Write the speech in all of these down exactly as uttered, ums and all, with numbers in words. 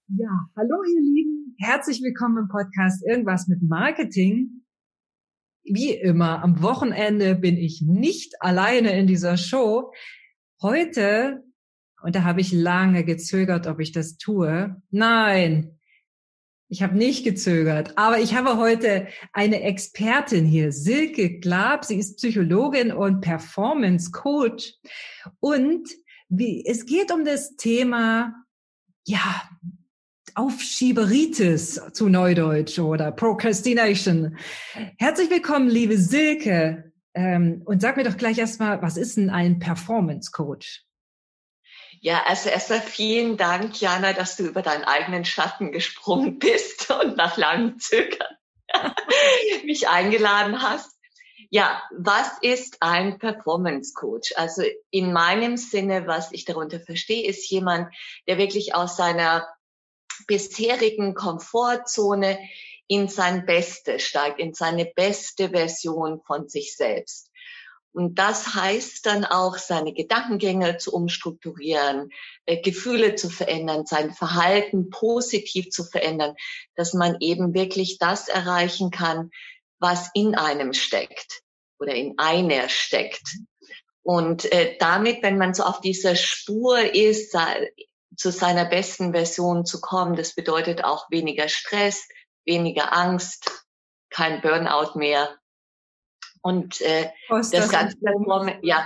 Ja, hallo ihr Lieben, herzlich willkommen im Podcast Irgendwas mit Marketing. Wie immer, am Wochenende bin ich nicht alleine in dieser Show. Heute, und da habe ich lange gezögert, ob ich das tue. Nein, ich habe nicht gezögert, aber ich habe heute eine Expertin hier, Silke Glab. Sie ist Psychologin und Performance Coach. Und wie, es geht um das Thema, ja, Aufschieberitis zu Neudeutsch oder Procrastination. Herzlich willkommen, liebe Silke. Ähm, und sag mir doch gleich erstmal, was ist denn ein Performance Coach? Ja, also erstmal vielen Dank, Jana, dass du über deinen eigenen Schatten gesprungen bist und nach langem Zögern mich eingeladen hast. Ja, was ist ein Performance Coach? Also in meinem Sinne, was ich darunter verstehe, ist jemand, der wirklich aus seiner bisherigen Komfortzone in sein Bestes steigt, in seine beste Version von sich selbst. Und das heißt dann auch, seine Gedankengänge zu umstrukturieren, äh, Gefühle zu verändern, sein Verhalten positiv zu verändern, dass man eben wirklich das erreichen kann, was in einem steckt oder in einer steckt. Und äh, damit, wenn man so auf dieser Spur ist, zu seiner besten Version zu kommen, das bedeutet auch weniger Stress, weniger Angst, kein Burnout mehr. Und äh, das, das ganze Performance, ja.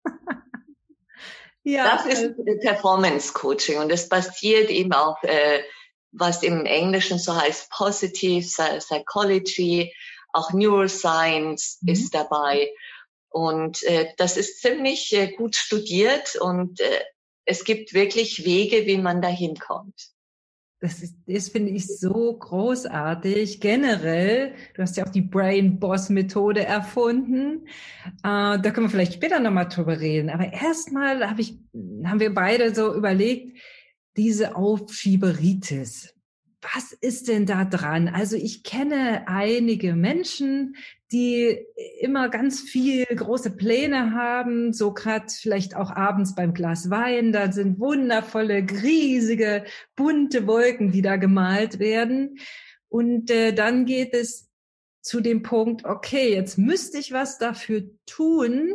ja, das ist also Performance Coaching und es basiert eben auf, äh, was im Englischen so heißt, Positive Psychology, auch Neuroscience mhm. ist dabei. Und äh, das ist ziemlich äh, gut studiert und äh, es gibt wirklich Wege, wie man da hinkommt. Das ist, das finde ich so großartig. Generell, du hast ja auch die Brain Boss Methode erfunden. Äh, da können wir vielleicht später nochmal drüber reden. Aber erstmal habe ich, haben wir beide so überlegt, diese Aufschieberitis. Was ist denn da dran? Also ich kenne einige Menschen, die immer ganz viel große Pläne haben, so gerade vielleicht auch abends beim Glas Wein, da sind wundervolle, riesige, bunte Wolken, die da gemalt werden. Und äh, dann geht es zu dem Punkt, okay, jetzt müsste ich was dafür tun,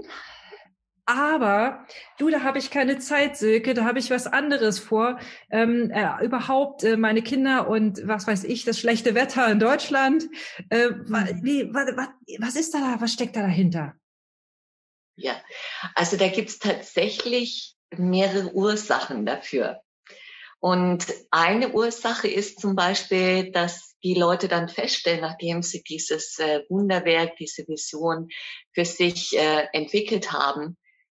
aber du, da habe ich keine Zeit, Silke, da habe ich was anderes vor. Ähm, äh, überhaupt äh, meine Kinder und was weiß ich, das schlechte Wetter in Deutschland. Äh, mhm. wie, was, was, was ist da, was steckt da dahinter? Ja, also da gibt's tatsächlich mehrere Ursachen dafür. Und eine Ursache ist zum Beispiel, dass die Leute dann feststellen, nachdem sie dieses äh, Wunderwerk, diese Vision für sich äh, entwickelt haben,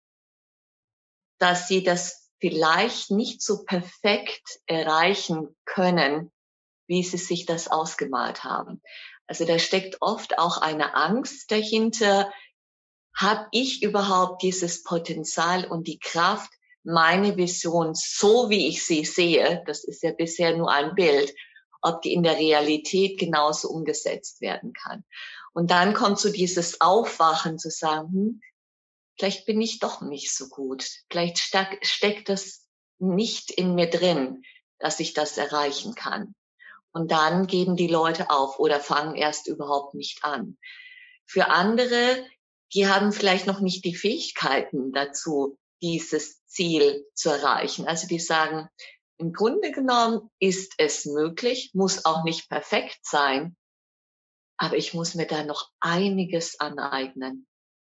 dass sie das vielleicht nicht so perfekt erreichen können, wie sie sich das ausgemalt haben. Also da steckt oft auch eine Angst dahinter. Habe ich überhaupt dieses Potenzial und die Kraft, meine Vision, so wie ich sie sehe, das ist ja bisher nur ein Bild, ob die in der Realität genauso umgesetzt werden kann. Und dann kommt so dieses Aufwachen zu sagen, hm, vielleicht bin ich doch nicht so gut. Vielleicht steck, steckt das nicht in mir drin, dass ich das erreichen kann. Und dann geben die Leute auf oder fangen erst überhaupt nicht an. Für andere, die haben vielleicht noch nicht die Fähigkeiten dazu, dieses Ziel zu erreichen. Also die sagen, im Grunde genommen ist es möglich, muss auch nicht perfekt sein, aber ich muss mir da noch einiges aneignen.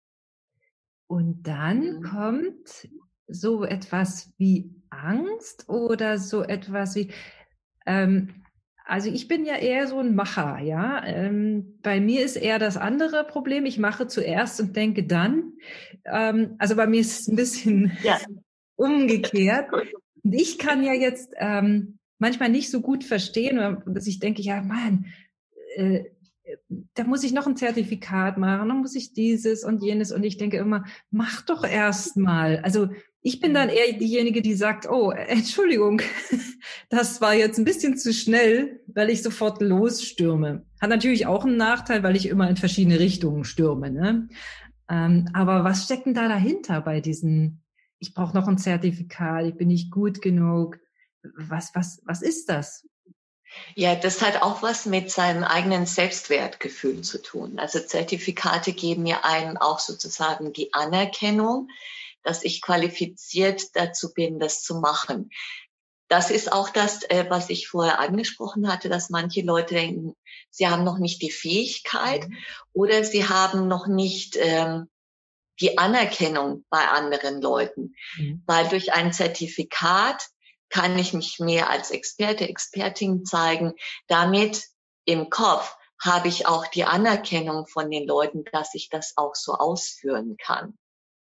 Und dann mhm. kommt so etwas wie Angst oder so etwas wie, ähm, also ich bin ja eher so ein Macher, ja. Ähm, bei mir ist eher das andere Problem, ich mache zuerst und denke dann. Ähm, also bei mir ist es ein bisschen ja. umgekehrt. Und ich kann ja jetzt ähm, manchmal nicht so gut verstehen, dass ich denke, ja, Mann, äh, da muss ich noch ein Zertifikat machen, dann muss ich dieses und jenes. Und ich denke immer, mach doch erst mal. Also ich bin dann eher diejenige, die sagt, oh, Entschuldigung, das war jetzt ein bisschen zu schnell, weil ich sofort losstürme. Hat natürlich auch einen Nachteil, weil ich immer in verschiedene Richtungen stürme. Ne? Ähm, aber was steckt denn da dahinter bei diesen, ich brauche noch ein Zertifikat, ich bin nicht gut genug. was, was, was ist das? Ja, das hat auch was mit seinem eigenen Selbstwertgefühl zu tun. Also Zertifikate geben mir einem auch sozusagen die Anerkennung, dass ich qualifiziert dazu bin, das zu machen. Das ist auch das, was ich vorher angesprochen hatte, dass manche Leute denken, sie haben noch nicht die Fähigkeit mhm. oder sie haben noch nicht ähm, die Anerkennung bei anderen Leuten. Mhm. Weil durch ein Zertifikat kann ich mich mehr als Experte, Expertin zeigen. Damit im Kopf habe ich auch die Anerkennung von den Leuten, dass ich das auch so ausführen kann.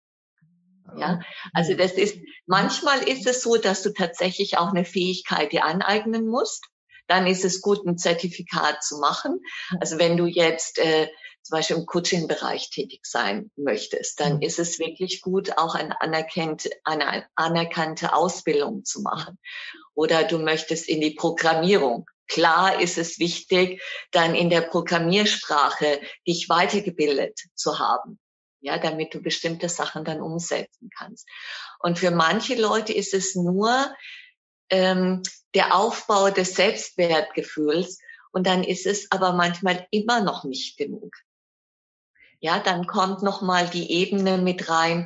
Ja, also das ist, manchmal ist es so, dass du tatsächlich auch eine Fähigkeit dir aneignen musst. Dann ist es gut, ein Zertifikat zu machen. Also wenn du jetzt äh, zum Beispiel im Coaching-Bereich tätig sein möchtest, dann mhm. ist es wirklich gut, auch eine anerkannte, eine anerkannte Ausbildung zu machen. Oder du möchtest in die Programmierung. Klar ist es wichtig, dann in der Programmiersprache dich weitergebildet zu haben. Ja, damit du bestimmte Sachen dann umsetzen kannst. Und für manche Leute ist es nur ähm, der Aufbau des Selbstwertgefühls und dann ist es aber manchmal immer noch nicht genug. Ja, dann kommt noch mal die Ebene mit rein.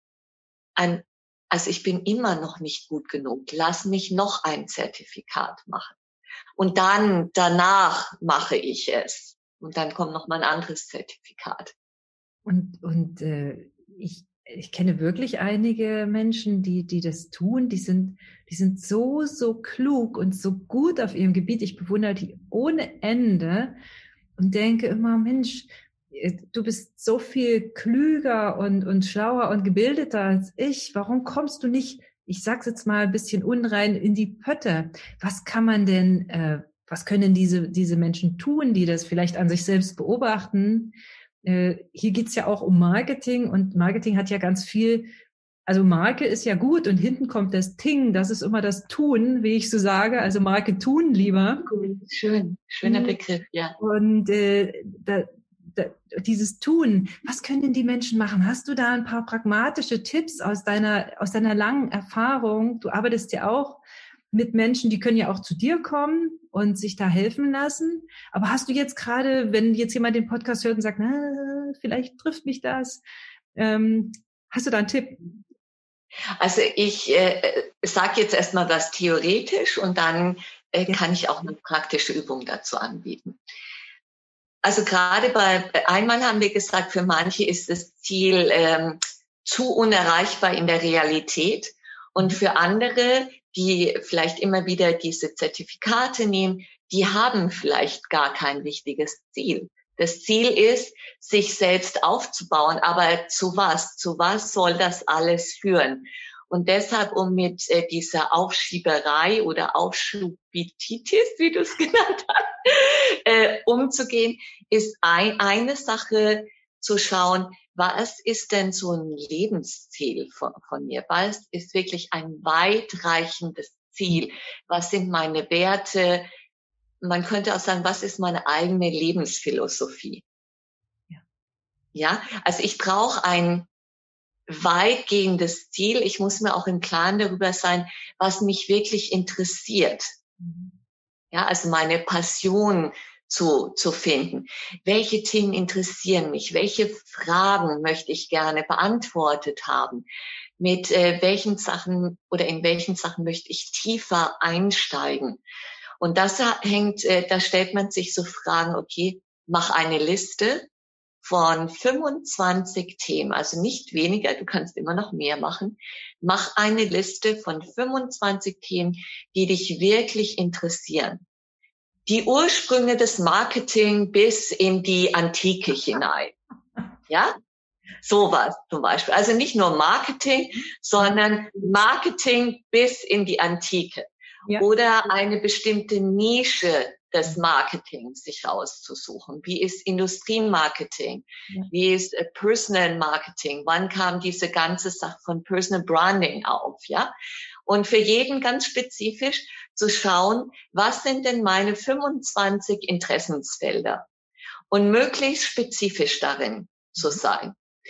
Ein, also ich bin immer noch nicht gut genug. Lass mich noch ein Zertifikat machen. Und dann, danach mache ich es. Und dann kommt noch mal ein anderes Zertifikat. Und, und äh, ich, ich kenne wirklich einige Menschen, die, die das tun. Die sind, die sind so, so klug und so gut auf ihrem Gebiet. Ich bewundere die ohne Ende und denke immer, Mensch, du bist so viel klüger und, und schlauer und gebildeter als ich. Warum kommst du nicht, ich sag's jetzt mal ein bisschen unrein, in die Pötte? Was kann man denn, äh, was können diese, diese Menschen tun, die das vielleicht an sich selbst beobachten? Äh, hier geht's ja auch um Marketing und Marketing hat ja ganz viel, also Marke ist ja gut und hinten kommt das Ting, das ist immer das Tun, wie ich so sage, also Marke tun lieber. Schön, schöner Begriff, ja. Und äh, da, da, dieses Tun, was können denn die Menschen machen? Hast du da ein paar pragmatische Tipps aus deiner, aus deiner langen Erfahrung? Du arbeitest ja auch mit Menschen, die können ja auch zu dir kommen und sich da helfen lassen. Aber hast du jetzt gerade, wenn jetzt jemand den Podcast hört und sagt, na, vielleicht trifft mich das, ähm, hast du da einen Tipp? Also ich äh, sage jetzt erstmal was theoretisch und dann äh, ja. kann ich auch eine praktische Übung dazu anbieten. Also gerade bei einmal haben wir gesagt, für manche ist das Ziel ähm, zu unerreichbar in der Realität und für andere, die vielleicht immer wieder diese Zertifikate nehmen, die haben vielleicht gar kein richtiges Ziel. Das Ziel ist, sich selbst aufzubauen, aber zu was? Zu was soll das alles führen? Und deshalb, um mit äh, dieser Aufschieberei oder Aufschubititis, wie du es genannt hast, äh, umzugehen, ist ein, eine Sache zu schauen, was ist denn so ein Lebensziel von, von mir? Was ist wirklich ein weitreichendes Ziel? Was sind meine Werte? Man könnte auch sagen, was ist meine eigene Lebensphilosophie? Ja, ja, also ich brauche ein weitgehendes Ziel. Ich muss mir auch im Klaren darüber sein, was mich wirklich interessiert. Ja, also meine Passion zu, zu finden. Welche Themen interessieren mich? Welche Fragen möchte ich gerne beantwortet haben? Mit äh, welchen Sachen oder in welchen Sachen möchte ich tiefer einsteigen? Und das hängt, äh, da stellt man sich so Fragen, okay, mach eine Liste von fünfundzwanzig Themen, also nicht weniger, du kannst immer noch mehr machen. Mach eine Liste von fünfundzwanzig Themen, die dich wirklich interessieren. Die Ursprünge des Marketing bis in die Antike hinein. Ja? Sowas zum Beispiel. Also nicht nur Marketing, sondern Marketing bis in die Antike. Ja. Oder eine bestimmte Nische des Marketings sich rauszusuchen. Wie ist Industriemarketing? Ja. Wie ist äh, Personal Marketing? Wann kam diese ganze Sache von Personal Branding auf? Ja? Und für jeden ganz spezifisch zu schauen, was sind denn meine fünfundzwanzig Interessensfelder? Und möglichst spezifisch darin zu sein.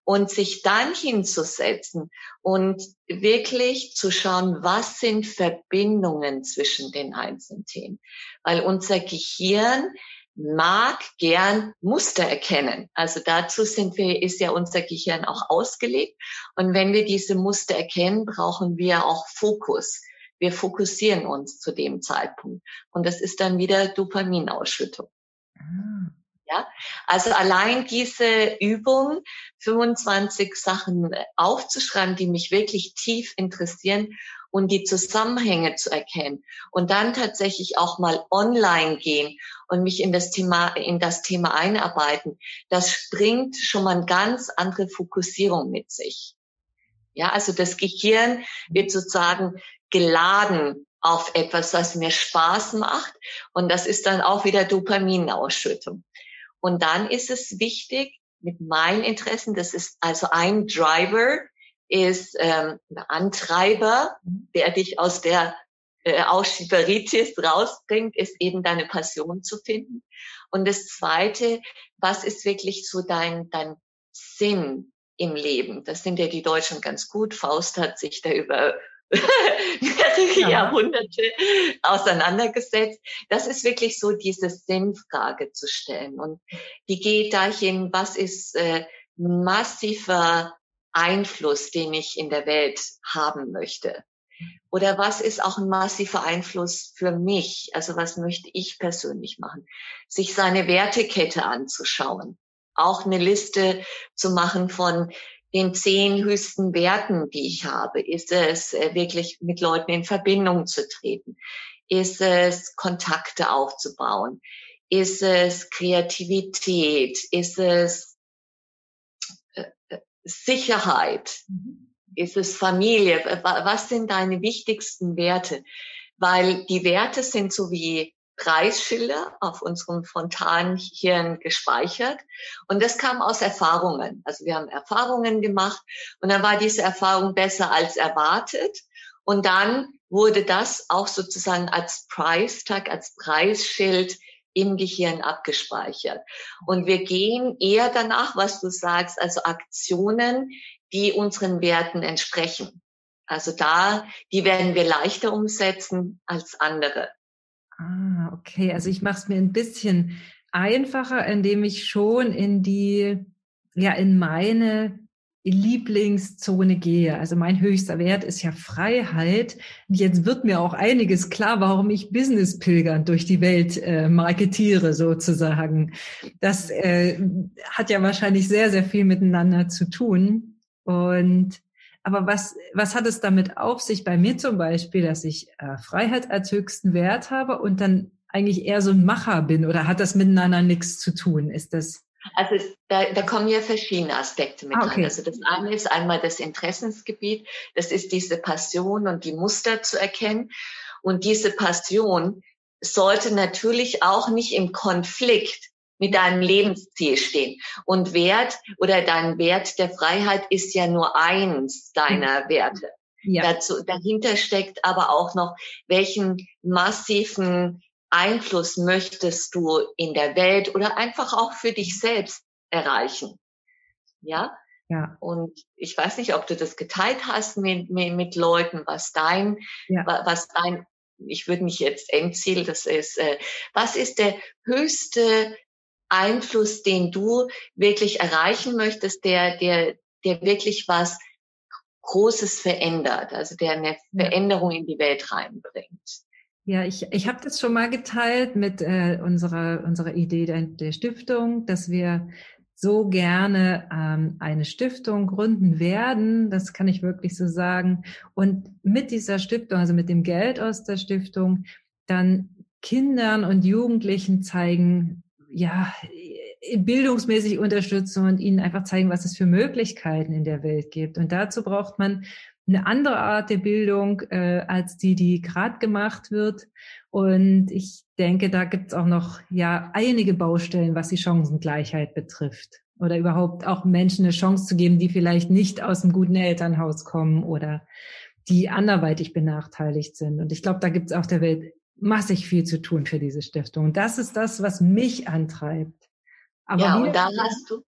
und sich dann hinzusetzen und wirklich zu schauen, was sind Verbindungen zwischen den einzelnen Themen. Weil unser Gehirn mag gern Muster erkennen. Also dazu sind wir, ist ja unser Gehirn auch ausgelegt. Und wenn wir diese Muster erkennen, brauchen wir auch Fokus. Wir fokussieren uns zu dem Zeitpunkt. Und das ist dann wieder Dopaminausschüttung. Ah. Ja, also allein diese Übung, fünfundzwanzig Sachen aufzuschreiben, die mich wirklich tief interessieren und die Zusammenhänge zu erkennen und dann tatsächlich auch mal online gehen und mich in das Thema, in das Thema einarbeiten, das bringt schon mal eine ganz andere Fokussierung mit sich. Ja, also das Gehirn wird sozusagen geladen auf etwas, was mir Spaß macht und das ist dann auch wieder Dopaminausschüttung. Und dann ist es wichtig, mit meinen Interessen, das ist also ein Driver, ist ähm, ein Antreiber, der dich aus der äh, Ausschieberitis rausbringt, ist eben deine Passion zu finden. Und das Zweite, was ist wirklich so dein, dein Sinn im Leben? Das sind ja die Deutschen ganz gut. Faust hat sich da über mehrere ja. Jahrhunderte auseinandergesetzt. Das ist wirklich so, diese Sinnfrage zu stellen. Und die geht dahin, was ist äh, massiver Einfluss, den ich in der Welt haben möchte? Oder was ist auch ein massiver Einfluss für mich? Also was möchte ich persönlich machen? Sich seine Wertekette anzuschauen. Auch eine Liste zu machen von den zehn höchsten Werten, die ich habe. Ist es wirklich mit Leuten in Verbindung zu treten? Ist es Kontakte aufzubauen? Ist es Kreativität? Ist es äh, Sicherheit? Mhm. Ist es Familie? Was sind deine wichtigsten Werte? Weil die Werte sind so wie Preisschilder auf unserem Frontalenhirn gespeichert. Und das kam aus Erfahrungen. Also wir haben Erfahrungen gemacht und dann war diese Erfahrung besser als erwartet. Und dann wurde das auch sozusagen als Price Tag, als Preisschild im Gehirn abgespeichert. Und wir gehen eher danach, was du sagst, also Aktionen, die unseren Werten entsprechen. Also da, die werden wir leichter umsetzen als andere. Ah, okay. Also ich mache es mir ein bisschen einfacher, indem ich schon in die, ja, in meine Lieblingszone gehe. Also mein höchster Wert ist ja Freiheit. Und jetzt wird mir auch einiges klar, warum ich Business-Pilgern durch die Welt äh, marketiere sozusagen. Das äh, hat ja wahrscheinlich sehr, sehr viel miteinander zu tun. Und aber was, was hat es damit auf sich bei mir zum Beispiel, dass ich äh, Freiheit als höchsten Wert habe und dann eigentlich eher so ein Macher bin? Oder hat das miteinander nichts zu tun? Ist das? Also da, da kommen ja verschiedene Aspekte mit ah, okay. rein. Also das eine ist einmal das Interessensgebiet. Das ist diese Passion und die Muster zu erkennen. Und diese Passion sollte natürlich auch nicht im Konflikt mit deinem Lebensziel stehen. Und Wert oder dein Wert der Freiheit ist ja nur eins deiner Werte. Ja. Dazu, dahinter steckt aber auch noch, welchen massiven Einfluss möchtest du in der Welt oder einfach auch für dich selbst erreichen. Ja? Ja. Und ich weiß nicht, ob du das geteilt hast mit, mit, mit Leuten, was dein, ja. was dein, ich würde nicht jetzt Endziel, das ist, äh, was ist der höchste Einfluss, den du wirklich erreichen möchtest, der, der, der wirklich was Großes verändert, also der eine Veränderung in die Welt reinbringt. Ja, ich, ich habe das schon mal geteilt mit äh, unserer, unserer Idee der, der Stiftung, dass wir so gerne ähm, eine Stiftung gründen werden, das kann ich wirklich so sagen. Und mit dieser Stiftung, also mit dem Geld aus der Stiftung, dann Kindern und Jugendlichen zeigen, ja, bildungsmäßig unterstützen und ihnen einfach zeigen, was es für Möglichkeiten in der Welt gibt. Und dazu braucht man eine andere Art der Bildung äh, als die, die gerade gemacht wird. Und ich denke, da gibt es auch noch ja einige Baustellen, was die Chancengleichheit betrifft. Oder überhaupt auch Menschen eine Chance zu geben, die vielleicht nicht aus einem guten Elternhaus kommen oder die anderweitig benachteiligt sind. Und ich glaube, da gibt es auf der Welt massig viel zu tun für diese Stiftung. Und das ist das, was mich antreibt. Aber ja, und da hast du,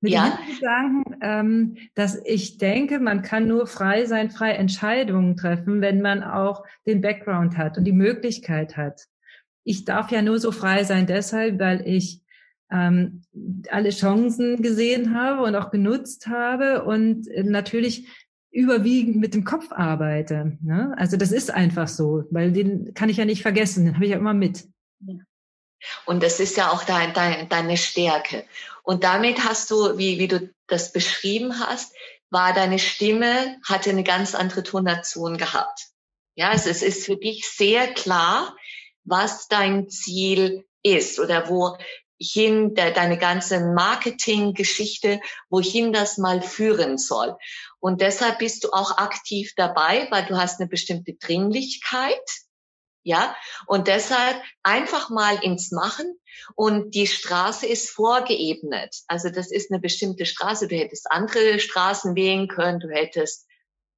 Mit Ja. dem Hintergedanken, ähm, dass ich denke, man kann nur frei sein, frei Entscheidungen treffen, wenn man auch den Background hat und die Möglichkeit hat. Ich darf ja nur so frei sein deshalb, weil ich ähm, alle Chancen gesehen habe und auch genutzt habe und äh, natürlich überwiegend mit dem Kopf arbeite. Ne? Also das ist einfach so, weil den kann ich ja nicht vergessen, den habe ich ja immer mit. Ja. Und das ist ja auch dein, dein, deine Stärke. Und damit hast du, wie, wie du das beschrieben hast, war deine Stimme, hatte eine ganz andere Tonation gehabt. Ja, also es ist für dich sehr klar, was dein Ziel ist oder wohin de, deine ganze Marketinggeschichte, wohin das mal führen soll. Und deshalb bist du auch aktiv dabei, weil du hast eine bestimmte Dringlichkeit. Ja, und deshalb einfach mal ins Machen und die Straße ist vorgeebnet. Also das ist eine bestimmte Straße. Du hättest andere Straßen wählen können, du hättest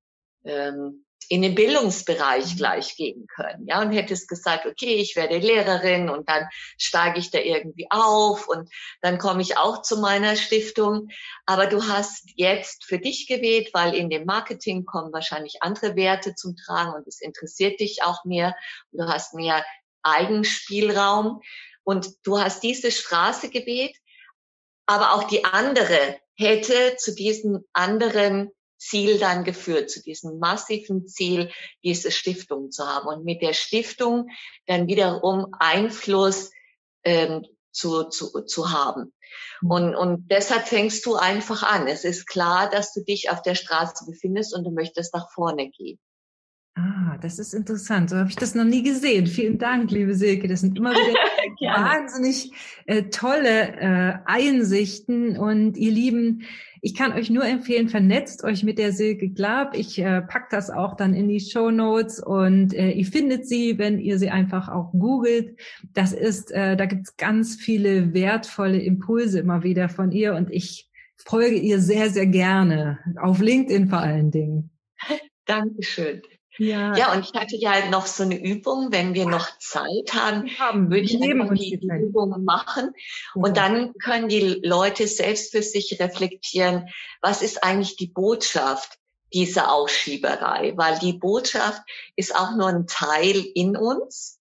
ähm, in den Bildungsbereich gleich gehen können, ja, und hättest gesagt, okay, ich werde Lehrerin und dann steige ich da irgendwie auf und dann komme ich auch zu meiner Stiftung. Aber du hast jetzt für dich gewählt, weil in dem Marketing kommen wahrscheinlich andere Werte zum Tragen und es interessiert dich auch mehr. Du hast mehr Eigenspielraum und du hast diese Straße gewählt, aber auch die andere hätte zu diesem anderen Ziel dann geführt, zu diesem massiven Ziel, diese Stiftung zu haben und mit der Stiftung dann wiederum Einfluss ähm, zu, zu, zu haben. Und, und deshalb fängst du einfach an. Es ist klar, dass du dich auf der Straße befindest und du möchtest nach vorne gehen. Ah, das ist interessant. So habe ich das noch nie gesehen. Vielen Dank, liebe Silke. Das sind immer wieder wahnsinnig äh, tolle äh, Einsichten. Und ihr Lieben, ich kann euch nur empfehlen, vernetzt euch mit der Silke Glab. Ich äh, pack das auch dann in die Shownotes und äh, ihr findet sie, wenn ihr sie einfach auch googelt. Das ist, äh, da gibt's ganz viele wertvolle Impulse immer wieder von ihr und ich folge ihr sehr, sehr gerne. Auf LinkedIn vor allen Dingen. Dankeschön. Ja. Ja, und ich hatte ja noch so eine Übung, wenn wir noch Zeit haben, haben. würde ich einfach uns die, die die Übung machen. Ja. Und dann können die Leute selbst für sich reflektieren, was ist eigentlich die Botschaft dieser Aufschieberei? Weil die Botschaft ist auch nur ein Teil in uns.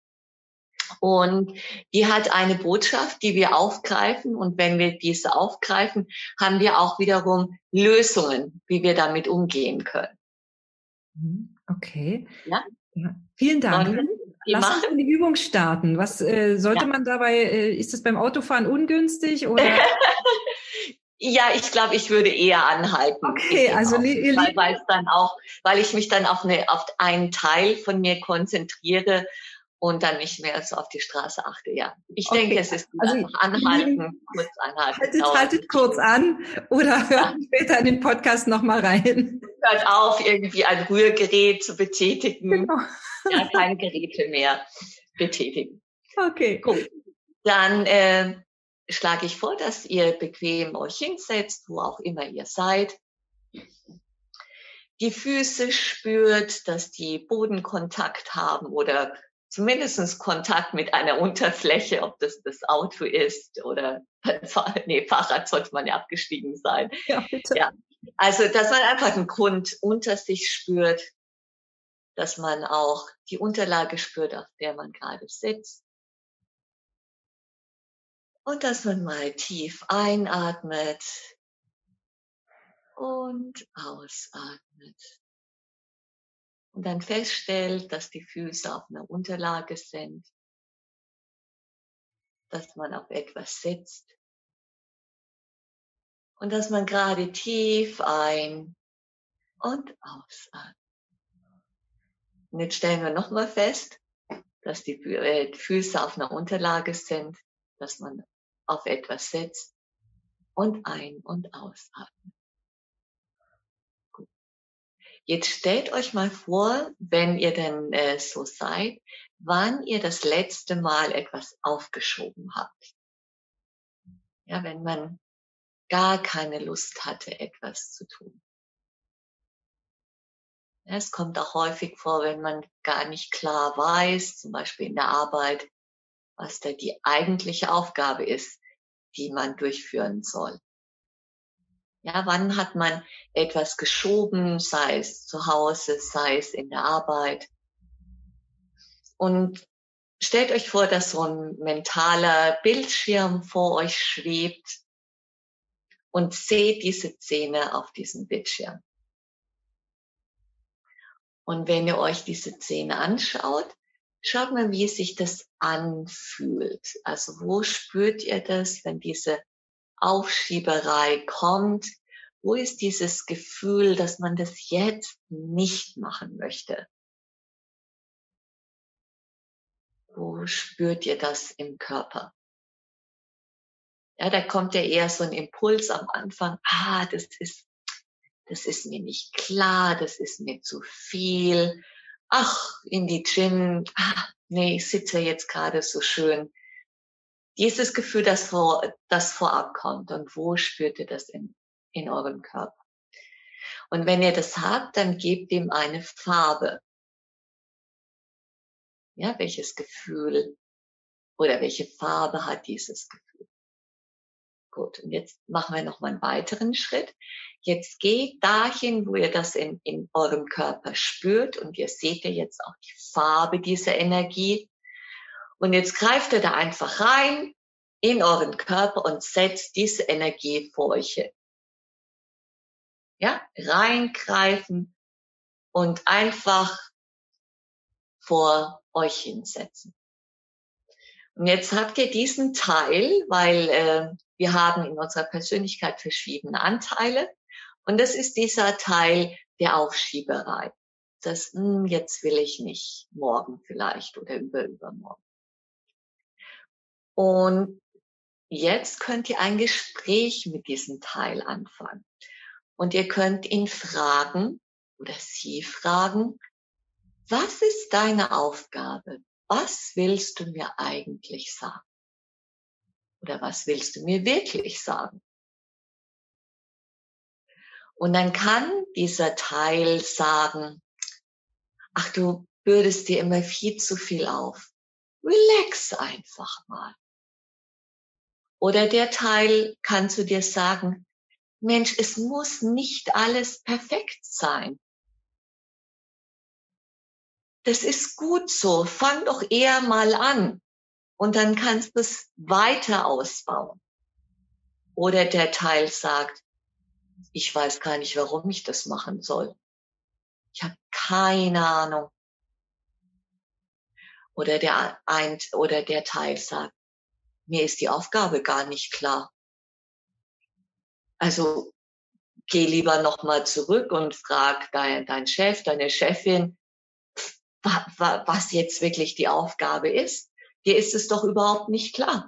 Und die hat eine Botschaft, die wir aufgreifen. Und wenn wir diese aufgreifen, haben wir auch wiederum Lösungen, wie wir damit umgehen können. Okay. Ja? Ja. Vielen Dank. Lass uns in die Übung starten. Was äh, sollte ja. man dabei, äh, ist es beim Autofahren ungünstig oder? Ja, ich glaube, ich würde eher anhalten. Okay, also li- weil, weil es dann auch, weil ich mich dann auf, eine, auf einen Teil von mir konzentriere und dann nicht mehr so auf die Straße achte. Ja, ich okay. denke, es ist also einfach anhalten, lieben, kurz anhalten. Haltet, haltet kurz an oder hört ja. später in den Podcast nochmal rein. Hört auf, irgendwie ein Rührgerät zu betätigen. Genau. Ja, keine Geräte mehr betätigen. Okay. Gut. Dann äh, schlage ich vor, dass ihr bequem euch hinsetzt, wo auch immer ihr seid. Die Füße spürt, dass die Bodenkontakt haben oder zumindest Kontakt mit einer Unterfläche, ob das das Auto ist oder, nee, Fahrrad sollte man ja abgestiegen sein. Ja, bitte. Ja. Also, dass man einfach einen Grund unter sich spürt, dass man auch die Unterlage spürt, auf der man gerade sitzt. Und dass man mal tief einatmet und ausatmet. Und dann feststellt, dass die Füße auf einer Unterlage sind, dass man auf etwas sitzt und dass man gerade tief ein- und ausatmet. Und jetzt stellen wir nochmal fest, dass die Füße auf einer Unterlage sind, dass man auf etwas sitzt und ein- und ausatmet. Gut. Jetzt stellt euch mal vor, wenn ihr denn äh, so seid, wann ihr das letzte Mal etwas aufgeschoben habt. Ja, wenn man gar keine Lust hatte, etwas zu tun. Ja, es kommt auch häufig vor, wenn man gar nicht klar weiß, zum Beispiel in der Arbeit, was da die eigentliche Aufgabe ist, die man durchführen soll. Ja, wann hat man etwas geschoben, sei es zu Hause, sei es in der Arbeit? Und stellt euch vor, dass so ein mentaler Bildschirm vor euch schwebt und seht diese Szene auf diesem Bildschirm. Und wenn ihr euch diese Szene anschaut, schaut mal, wie sich das anfühlt. Also wo spürt ihr das, wenn diese Aufschieberei kommt? Wo ist dieses Gefühl, dass man das jetzt nicht machen möchte? Wo spürt ihr das im Körper? Ja, da kommt ja eher so ein Impuls am Anfang. Ah, das ist, das ist mir nicht klar, das ist mir zu viel. Ach, in die Gym. Ah, nee, ich sitze jetzt gerade so schön. Dieses Gefühl, das vor, das vorab kommt. Und wo spürt ihr das in, in eurem Körper? Und wenn ihr das habt, dann gebt ihm eine Farbe. Ja, welches Gefühl oder welche Farbe hat dieses Gefühl? Gut, und jetzt machen wir noch mal einen weiteren Schritt. Jetzt geht dahin, wo ihr das in, in eurem Körper spürt und ihr seht ja jetzt auch die Farbe dieser Energie. Und jetzt greift ihr da einfach rein in euren Körper und setzt diese Energie vor euch hin. Ja, reingreifen und einfach vor euch hinsetzen. Und jetzt habt ihr diesen Teil, weil äh, wir haben in unserer Persönlichkeit verschiedene Anteile. Und das ist dieser Teil der Aufschieberei. Das, hm, jetzt will ich nicht, morgen vielleicht oder über, übermorgen. Und jetzt könnt ihr ein Gespräch mit diesem Teil anfangen. Und ihr könnt ihn fragen oder sie fragen, was ist deine Aufgabe? Was willst du mir eigentlich sagen? Oder was willst du mir wirklich sagen? Und dann kann dieser Teil sagen, ach, du bürdest dir immer viel zu viel auf. Relax einfach mal. Oder der Teil kann zu dir sagen, Mensch, es muss nicht alles perfekt sein. Das ist gut so. Fang doch eher mal an. Und dann kannst du es weiter ausbauen. Oder der Teil sagt, ich weiß gar nicht, warum ich das machen soll. Ich habe keine Ahnung. Oder der ein, oder der Teil sagt, mir ist die Aufgabe gar nicht klar. Also geh lieber nochmal zurück und frag dein, dein Chef, deine Chefin, wa, wa, was jetzt wirklich die Aufgabe ist. Dir ist es doch überhaupt nicht klar.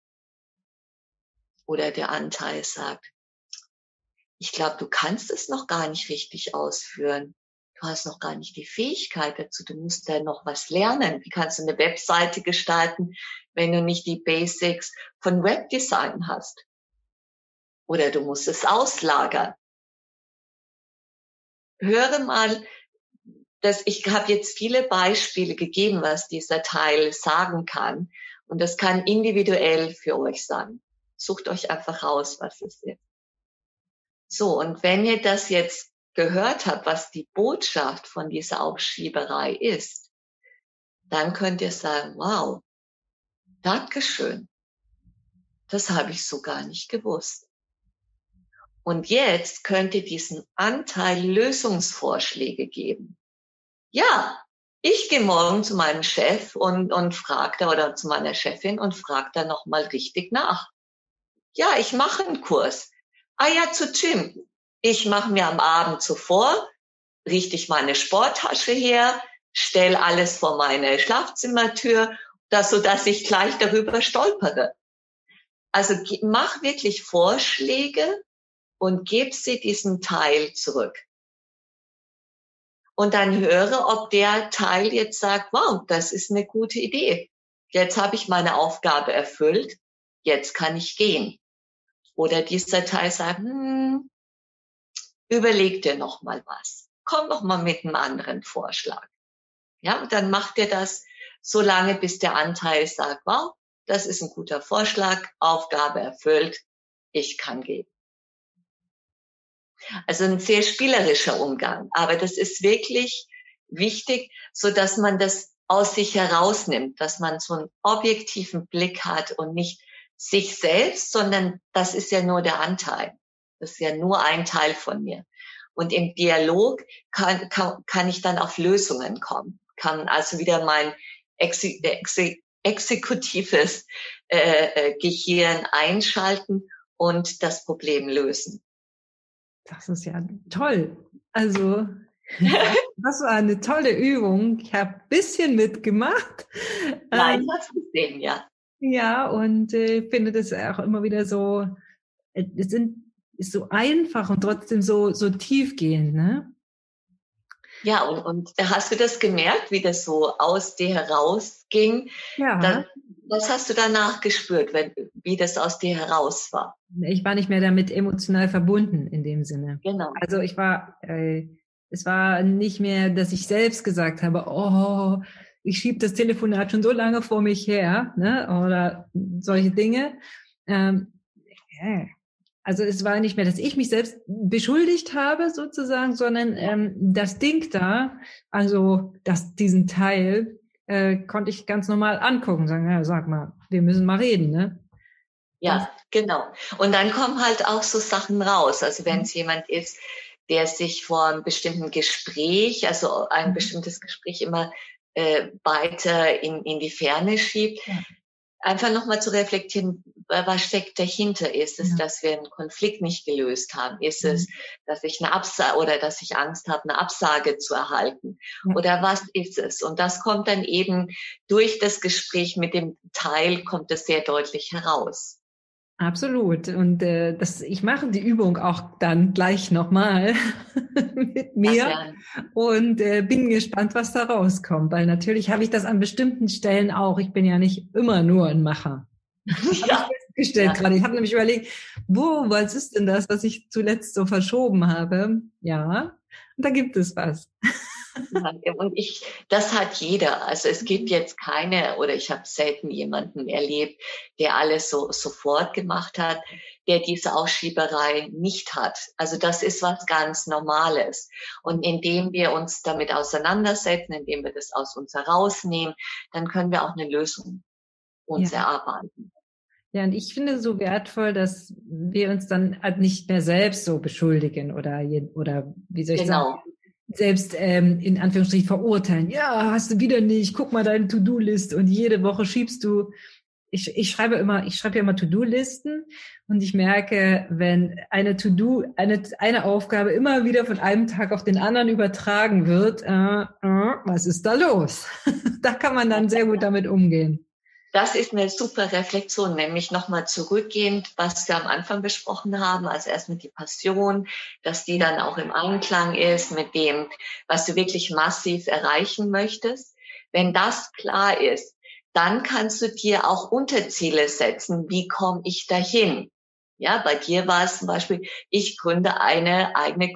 Oder der Anteil sagt, ich glaube, du kannst es noch gar nicht richtig ausführen. Du hast noch gar nicht die Fähigkeit dazu. Du musst da noch was lernen. Wie kannst du eine Webseite gestalten, wenn du nicht die Basics von Webdesign hast? Oder du musst es auslagern. Höre mal, dass ich habe jetzt viele Beispiele gegeben, was dieser Teil sagen kann. Und das kann individuell für euch sein. Sucht euch einfach raus, was es ist. So, und wenn ihr das jetzt gehört habt, was die Botschaft von dieser Aufschieberei ist, dann könnt ihr sagen, wow, Dankeschön. Das habe ich so gar nicht gewusst. Und jetzt könnt ihr diesen Anteil Lösungsvorschläge geben. Ja, ich gehe morgen zu meinem Chef und, und frage da oder zu meiner Chefin und frage da nochmal richtig nach. Ja, ich mache einen Kurs. Ah ja, zu Gym. Ich mache mir am Abend zuvor, richte ich meine Sporttasche her, stelle alles vor meine Schlafzimmertür, das, so dass ich gleich darüber stolpere. Also mach wirklich Vorschläge und gib sie diesem Teil zurück. Und dann höre, ob der Teil jetzt sagt, wow, das ist eine gute Idee. Jetzt habe ich meine Aufgabe erfüllt, jetzt kann ich gehen. Oder dieser Teil sagt, hm, überleg dir noch mal was. Komm noch mal mit einem anderen Vorschlag. Ja, und dann macht ihr das so lange, bis der Anteil sagt, wow, das ist ein guter Vorschlag, Aufgabe erfüllt, ich kann gehen. Also ein sehr spielerischer Umgang. Aber das ist wirklich wichtig, so dass man das aus sich herausnimmt, dass man so einen objektiven Blick hat und nicht sich selbst, sondern das ist ja nur der Anteil. Das ist ja nur ein Teil von mir. Und im Dialog kann, kann, kann ich dann auf Lösungen kommen, kann also wieder mein Exe, Exe, exekutives äh, Gehirn einschalten und das Problem lösen. Das ist ja toll. Also, das war eine tolle Übung. Ich habe ein bisschen mitgemacht. Nein, ich habe es gesehen, ja. Ja, und äh, finde das auch immer wieder so, es sind, ist so einfach und trotzdem so, so tiefgehend, ne? Ja, und, und hast du das gemerkt, wie das so aus dir herausging? Ja. Das, was hast du danach gespürt, wenn, wie das aus dir heraus war? Ich war nicht mehr damit emotional verbunden in dem Sinne. Genau. Also ich war, äh, es war nicht mehr, dass ich selbst gesagt habe, oh, ich schiebe das Telefonat schon so lange vor mich her, ne? Oder solche Dinge. Ähm, ja. Also es war nicht mehr, dass ich mich selbst beschuldigt habe sozusagen, sondern ähm, das Ding da, also das, diesen Teil, äh, konnte ich ganz normal angucken, sagen, ja, sag mal, wir müssen mal reden, ne? Ja, das, genau. Und dann kommen halt auch so Sachen raus. Also wenn es jemand ist, der sich vor einem bestimmten Gespräch, also ein mhm. bestimmtes Gespräch immer äh, weiter in, in die Ferne schiebt, ja. Einfach nochmal zu reflektieren, was steckt dahinter? Ist es, ja. dass wir einen Konflikt nicht gelöst haben? Ist mhm. es, dass ich eine Absage oder dass ich Angst habe, eine Absage zu erhalten? Ja. Oder was ist es? Und das kommt dann eben durch das Gespräch mit dem Teil, kommt es sehr deutlich heraus. Absolut. Und äh, das, ich mache die Übung auch dann gleich nochmal mit mir und äh, bin gespannt, was da rauskommt. Weil natürlich habe ich das an bestimmten Stellen auch. Ich bin ja nicht immer nur ein Macher. Ja. Habe ich festgestellt ja. gerade. Ich habe nämlich überlegt, wo, was ist denn das, was ich zuletzt so verschoben habe? Ja, und da gibt es was. Und ich, das hat jeder. Also es gibt jetzt keine, oder ich habe selten jemanden erlebt, der alles so sofort gemacht hat, der diese Ausschieberei nicht hat. Also das ist was ganz Normales. Und indem wir uns damit auseinandersetzen, indem wir das aus uns herausnehmen, dann können wir auch eine Lösung uns ja. erarbeiten. Ja, und ich finde es so wertvoll, dass wir uns dann halt nicht mehr selbst so beschuldigen oder, oder wie soll ich genau. sagen, selbst ähm, in Anführungsstrichen verurteilen. Ja, hast du wieder nicht, guck mal deine To-Do-List und jede Woche schiebst du. Ich, ich schreibe immer, ich schreibe ja immer To-Do-Listen und ich merke, wenn eine To-Do, eine, eine Aufgabe immer wieder von einem Tag auf den anderen übertragen wird, äh, äh, was ist da los? Da kann man dann sehr gut damit umgehen. Das ist eine super Reflexion, nämlich nochmal zurückgehend, was wir am Anfang besprochen haben, also erstmal die Passion, dass die dann auch im Einklang ist mit dem, was du wirklich massiv erreichen möchtest. Wenn das klar ist, dann kannst du dir auch Unterziele setzen. Wie komme ich dahin? Ja, bei dir war es zum Beispiel, ich gründe eine eigene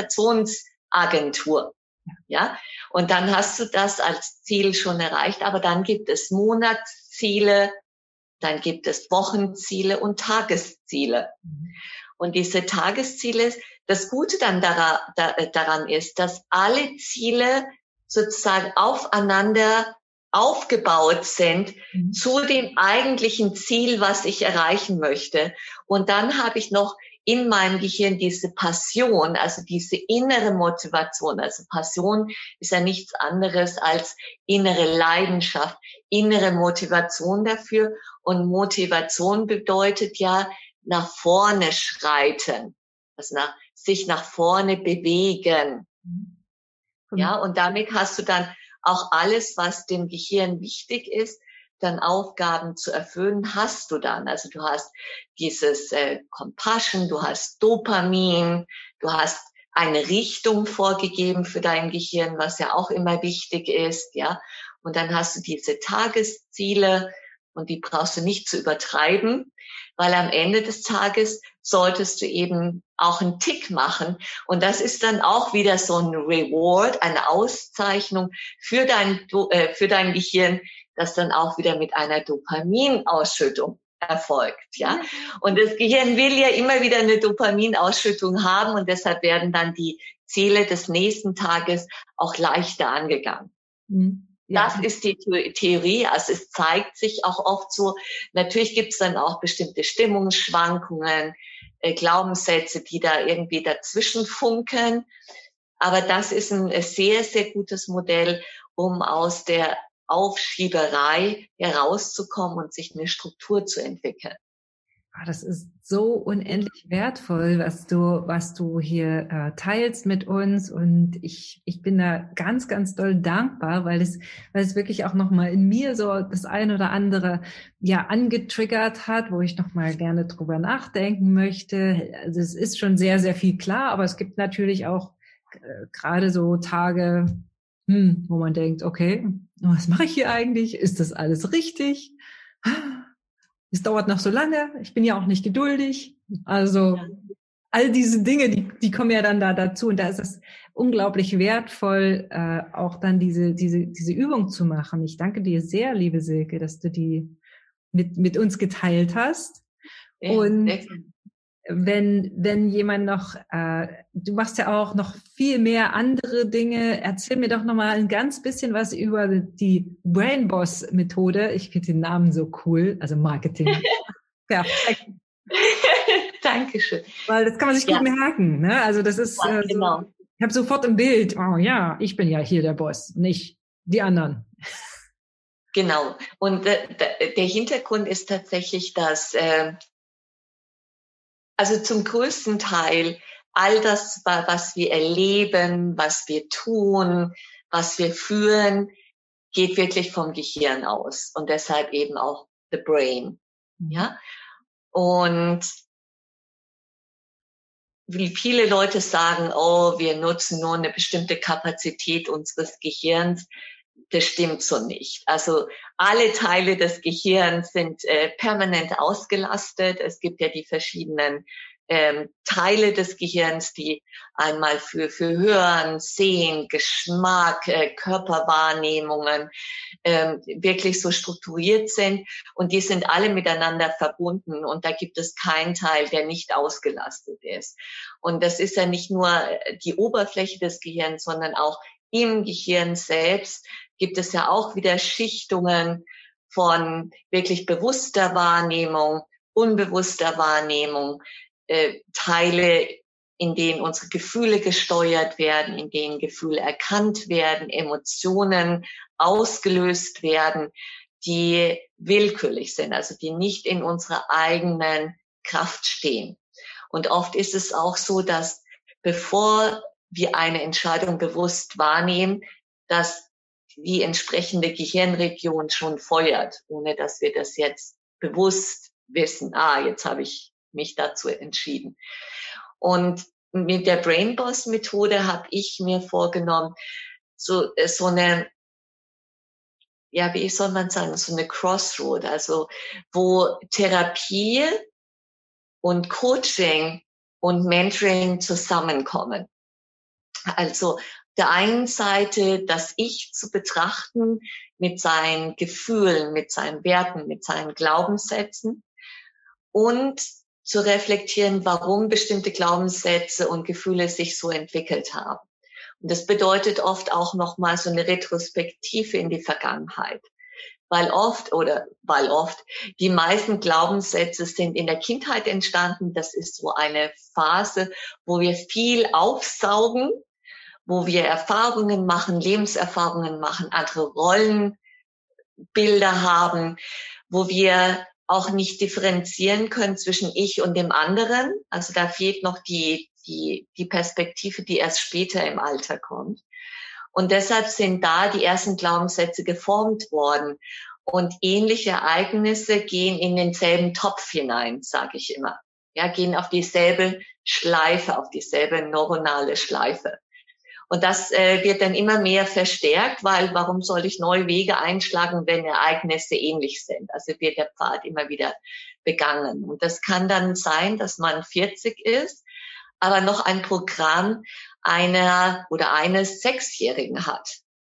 Kommunikationsagentur. Ja, und dann hast du das als Ziel schon erreicht, aber dann gibt es Monatsziele, dann gibt es Wochenziele und Tagesziele. Und diese Tagesziele, das Gute dann daran, daran ist, dass alle Ziele sozusagen aufeinander aufgebaut sind mhm. zu dem eigentlichen Ziel, was ich erreichen möchte. Und dann habe ich noch in meinem Gehirn diese Passion, also diese innere Motivation. Also Passion ist ja nichts anderes als innere Leidenschaft, innere Motivation dafür. Und Motivation bedeutet ja nach vorne schreiten, also nach, sich nach vorne bewegen. Mhm. Ja, und damit hast du dann auch alles, was dem Gehirn wichtig ist, dann Aufgaben zu erfüllen, hast du dann. Also du hast dieses äh, Compassion, du hast Dopamin, du hast eine Richtung vorgegeben für dein Gehirn, was ja auch immer wichtig ist, ja. Und dann hast du diese Tagesziele und die brauchst du nicht zu übertreiben, weil am Ende des Tages solltest du eben auch einen Tick machen. Und das ist dann auch wieder so ein Reward, eine Auszeichnung für dein, äh, für dein Gehirn, das dann auch wieder mit einer Dopaminausschüttung erfolgt, ja. Und das Gehirn will ja immer wieder eine Dopaminausschüttung haben und deshalb werden dann die Ziele des nächsten Tages auch leichter angegangen. Mhm. Ja. Das ist die Theorie, also es zeigt sich auch oft so. Natürlich gibt es dann auch bestimmte Stimmungsschwankungen, äh, Glaubenssätze, die da irgendwie dazwischen funkeln. Aber das ist ein sehr, sehr gutes Modell, um aus der Aufschieberei herauszukommen und sich eine Struktur zu entwickeln. Das ist so unendlich wertvoll, was du, was du hier äh, teilst mit uns. Und ich, ich bin da ganz, ganz doll dankbar, weil es, weil es wirklich auch nochmal in mir so das ein oder andere ja angetriggert hat, wo ich nochmal gerne drüber nachdenken möchte. Also es ist schon sehr, sehr viel klar, aber es gibt natürlich auch äh, gerade so Tage, hm, wo man denkt, okay, was mache ich hier eigentlich? Ist das alles richtig? Es dauert noch so lange, ich bin ja auch nicht geduldig. Also all diese Dinge, die, die kommen ja dann da dazu. Und da ist es unglaublich wertvoll, äh, auch dann diese, diese, diese Übung zu machen. Ich danke dir sehr, liebe Silke, dass du die mit, mit uns geteilt hast. Ja, und wenn, wenn jemand noch, äh, du machst ja auch noch viel mehr andere Dinge. Erzähl mir doch noch mal ein ganz bisschen was über die Brain Boss Methode. Ich finde den Namen so cool, also Marketing. Perfekt. Dankeschön. Weil das kann man sich ja gut merken, ne? Also das ist, ja, äh, so, genau. Ich habe sofort im Bild, oh ja, ich bin ja hier der Boss, nicht die anderen. Genau. Und äh, der Hintergrund ist tatsächlich, dass äh, also zum größten Teil all das, was wir erleben, was wir tun, was wir fühlen, geht wirklich vom Gehirn aus und deshalb eben auch the brain. Ja? Und wie viele Leute sagen, oh, wir nutzen nur eine bestimmte Kapazität unseres Gehirns, das stimmt so nicht. Also alle Teile des Gehirns sind äh, permanent ausgelastet. Es gibt ja die verschiedenen ähm, Teile des Gehirns, die einmal für für Hören, Sehen, Geschmack, äh, Körperwahrnehmungen ähm, wirklich so strukturiert sind und die sind alle miteinander verbunden und da gibt es keinen Teil, der nicht ausgelastet ist. Und das ist ja nicht nur die Oberfläche des Gehirns, sondern auch im Gehirn selbst gibt es ja auch wieder Schichtungen von wirklich bewusster Wahrnehmung, unbewusster Wahrnehmung, äh, Teile, in denen unsere Gefühle gesteuert werden, in denen Gefühle erkannt werden, Emotionen ausgelöst werden, die willkürlich sind, also die nicht in unserer eigenen Kraft stehen. Und oft ist es auch so, dass bevor wir eine Entscheidung bewusst wahrnehmen, dass die entsprechende Gehirnregion schon feuert, ohne dass wir das jetzt bewusst wissen. Ah, jetzt habe ich mich dazu entschieden. Und mit der Brain Boss Methode habe ich mir vorgenommen, so, so eine, ja, wie soll man sagen, so eine Crossroad, also wo Therapie und Coaching und Mentoring zusammenkommen. Also der einen Seite das Ich zu betrachten mit seinen Gefühlen, mit seinen Werten, mit seinen Glaubenssätzen und zu reflektieren, warum bestimmte Glaubenssätze und Gefühle sich so entwickelt haben. Und das bedeutet oft auch nochmal so eine Retrospektive in die Vergangenheit. Weil oft oder weil oft die meisten Glaubenssätze sind in der Kindheit entstanden. Das ist so eine Phase, wo wir viel aufsaugen, wo wir Erfahrungen machen, Lebenserfahrungen machen, andere Rollenbilder haben, wo wir auch nicht differenzieren können zwischen ich und dem anderen. Also da fehlt noch die, die, die Perspektive, die erst später im Alter kommt. Und deshalb sind da die ersten Glaubenssätze geformt worden. Und ähnliche Ereignisse gehen in denselben Topf hinein, sage ich immer. Ja, gehen auf dieselbe Schleife, auf dieselbe neuronale Schleife. Und das äh, wird dann immer mehr verstärkt, weil warum soll ich neue Wege einschlagen, wenn Ereignisse ähnlich sind? Also wird der Pfad immer wieder begangen. Und das kann dann sein, dass man vierzig ist, aber noch ein Programm einer oder eines Sechsjährigen hat.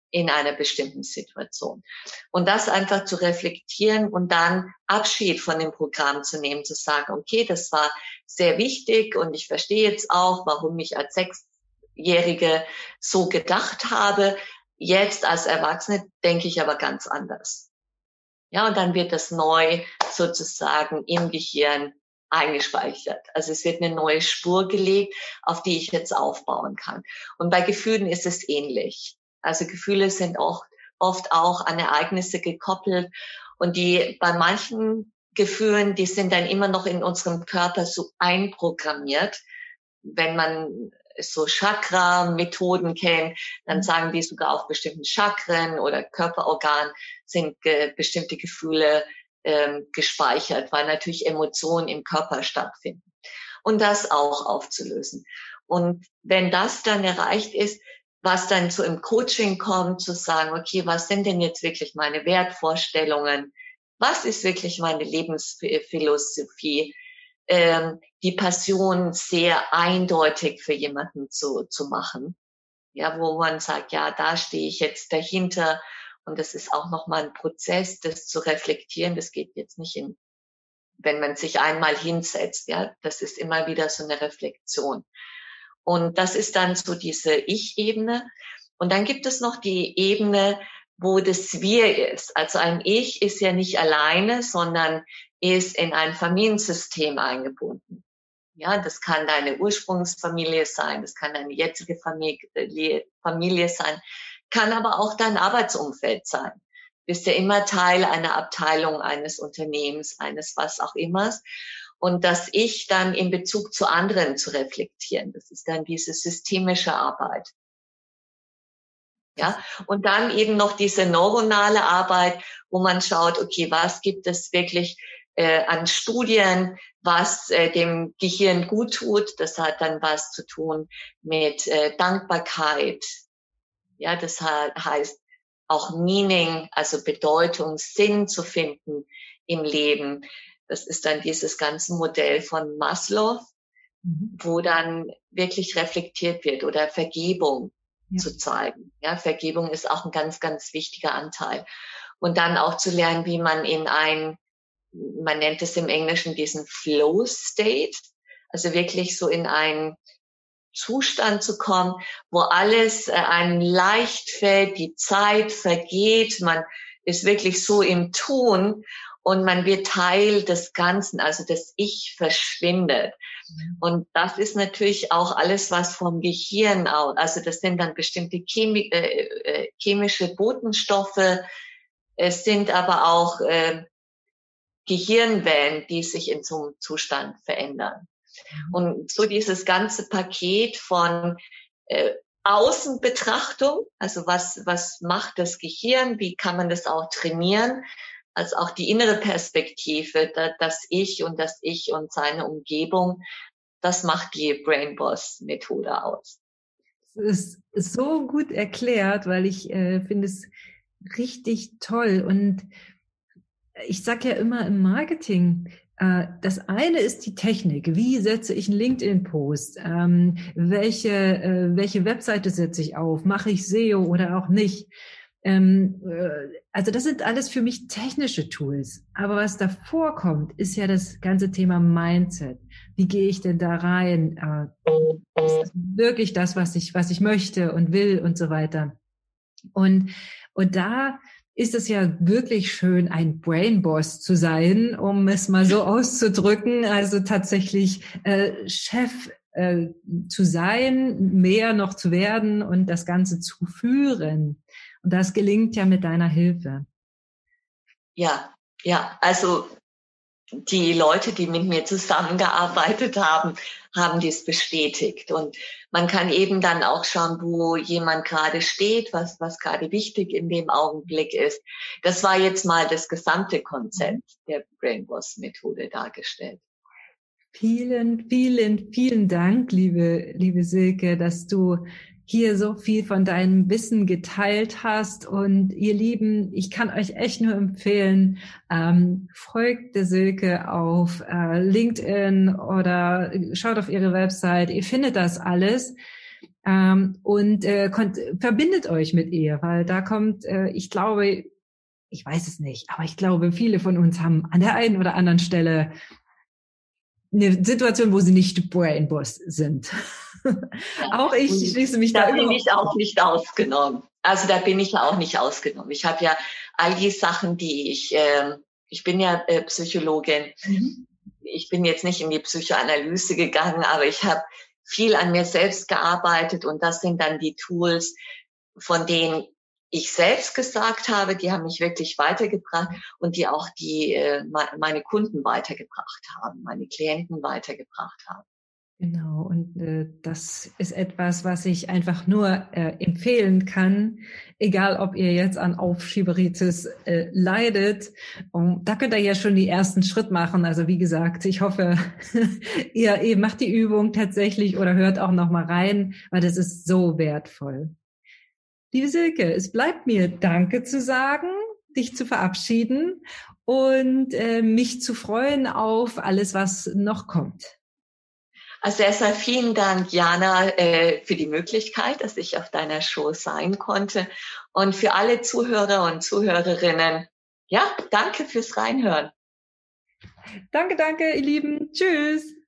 in einer bestimmten Situation. Und das einfach zu reflektieren und dann Abschied von dem Programm zu nehmen, zu sagen, okay, das war sehr wichtig und ich verstehe jetzt auch, warum ich als Sechsjährige so gedacht habe. Jetzt als Erwachsene denke ich aber ganz anders. Ja, und dann wird das neu sozusagen im Gehirn eingespeichert. Also es wird eine neue Spur gelegt, auf die ich jetzt aufbauen kann. Und bei Gefühlen ist es ähnlich. Also Gefühle sind auch oft auch an Ereignisse gekoppelt und die bei manchen Gefühlen, die sind dann immer noch in unserem Körper so einprogrammiert. Wenn man so Chakra-Methoden kennt, dann sagen die sogar auf bestimmten Chakren oder Körperorganen sind äh, bestimmte Gefühle ähm, gespeichert, weil natürlich Emotionen im Körper stattfinden. Und das auch aufzulösen. Und wenn das dann erreicht ist, was dann so im Coaching kommt, zu sagen, okay, was sind denn jetzt wirklich meine Wertvorstellungen? Was ist wirklich meine Lebensphilosophie? Ähm, die Passion sehr eindeutig für jemanden zu, zu machen. Ja, wo man sagt, ja, da stehe ich jetzt dahinter. Und das ist auch nochmal ein Prozess, das zu reflektieren. Das geht jetzt nicht in, wenn man sich einmal hinsetzt. Ja, das ist immer wieder so eine Reflexion. Und das ist dann so diese Ich-Ebene. Und dann gibt es noch die Ebene, wo das Wir ist. Also ein Ich ist ja nicht alleine, sondern ist in ein Familiensystem eingebunden. Ja, das kann deine Ursprungsfamilie sein, das kann deine jetzige Familie, Familie sein, kann aber auch dein Arbeitsumfeld sein. Du bist ja immer Teil einer Abteilung, eines Unternehmens, eines was auch immer. Und das Ich dann in Bezug zu anderen zu reflektieren. Das ist dann diese systemische Arbeit. Ja, und dann eben noch diese neuronale Arbeit, wo man schaut, okay, was gibt es wirklich äh, an Studien, was äh, dem Gehirn gut tut. Das hat dann was zu tun mit äh, Dankbarkeit. Ja, das heißt auch Meaning, also Bedeutung, Sinn zu finden im Leben. Das ist dann dieses ganze Modell von Maslow, mhm. wo dann wirklich reflektiert wird oder Vergebung ja. zu zeigen. Ja, Vergebung ist auch ein ganz, ganz wichtiger Anteil. Und dann auch zu lernen, wie man in ein, man nennt es im Englischen diesen Flow State, also wirklich so in einen Zustand zu kommen, wo alles äh, einem leicht fällt, die Zeit vergeht, man ist wirklich so im Tun und man wird Teil des Ganzen, also das Ich verschwindet. Mhm. Und das ist natürlich auch alles, was vom Gehirn aus, also das sind dann bestimmte Chemi- äh, äh, chemische Botenstoffe, es sind aber auch äh, Gehirnwellen, die sich in so einem Zustand verändern. Mhm. Und so dieses ganze Paket von äh, Außenbetrachtung, also was, was macht das Gehirn, wie kann man das auch trainieren, als auch die innere Perspektive, da, das Ich und das Ich und seine Umgebung, das macht die Brain Boss Methode aus. Das ist so gut erklärt, weil ich äh, finde es richtig toll. Und ich sage ja immer im Marketing, äh, das eine ist die Technik. Wie setze ich einen LinkedIn-Post? Ähm, welche, äh, welche Webseite setze ich auf? Mache ich S E O oder auch nicht? Ähm, äh, also das sind alles für mich technische Tools. Aber was davor kommt, ist ja das ganze Thema Mindset. Wie gehe ich denn da rein? Äh, ist das wirklich das, was ich, was ich möchte und will und so weiter? Und, und da ist es ja wirklich schön, ein Brain Boss zu sein, um es mal so auszudrücken. Also tatsächlich äh, Chef äh, zu sein, mehr noch zu werden und das Ganze zu führen. Und das gelingt ja mit deiner Hilfe. Ja, ja, also die Leute, die mit mir zusammengearbeitet haben, haben dies bestätigt. Und man kann eben dann auch schauen, wo jemand gerade steht, was, was gerade wichtig in dem Augenblick ist. Das war jetzt mal das gesamte Konzept der Brain Boss Methode dargestellt. Vielen, vielen, vielen Dank, liebe, liebe Silke, dass du hier so viel von deinem Wissen geteilt hast. Und ihr Lieben, ich kann euch echt nur empfehlen, ähm, folgt der Silke auf äh, LinkedIn oder schaut auf ihre Website. Ihr findet das alles. Ähm, und äh, konnt, verbindet euch mit ihr, weil da kommt, äh, ich glaube, ich weiß es nicht, aber ich glaube, viele von uns haben an der einen oder anderen Stelle eine Situation, wo sie nicht Brain Boss sind. Ja. Auch ich Und schließe mich da da bin immer. ich auch nicht ausgenommen. Also da bin ich auch nicht ausgenommen. Ich habe ja all die Sachen, die ich, äh, ich bin ja äh, Psychologin. Mhm. Ich bin jetzt nicht in die Psychoanalyse gegangen, aber ich habe viel an mir selbst gearbeitet und das sind dann die Tools, von denen ich selbst gesagt habe, die haben mich wirklich weitergebracht und die auch die äh, meine Kunden weitergebracht haben, meine Klienten weitergebracht haben. Genau, und äh, das ist etwas, was ich einfach nur äh, empfehlen kann, egal ob ihr jetzt an Aufschieberitis äh, leidet. Und da könnt ihr ja schon die ersten Schritt machen. Also wie gesagt, ich hoffe, ihr, ihr macht die Übung tatsächlich oder hört auch noch mal rein, weil das ist so wertvoll. Liebe Silke, es bleibt mir Danke zu sagen, dich zu verabschieden und äh, mich zu freuen auf alles, was noch kommt. Also erstmal vielen Dank, Jana, äh, für die Möglichkeit, dass ich auf deiner Show sein konnte. Und für alle Zuhörer und Zuhörerinnen, ja, danke fürs Reinhören. Danke, danke, ihr Lieben. Tschüss.